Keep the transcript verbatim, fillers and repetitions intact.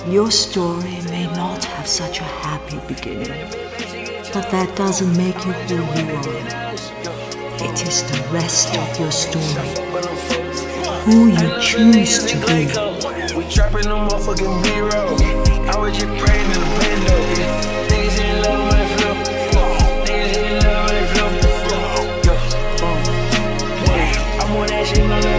Your story may not have such a happy beginning, but that doesn't make you who you are. It is the rest of your story, who you choose to be. We trapping the motherfucking B-roll. I was just praying in the Bando. Niggas in love when they flip. Niggas in love when they flip. I'm on that shit,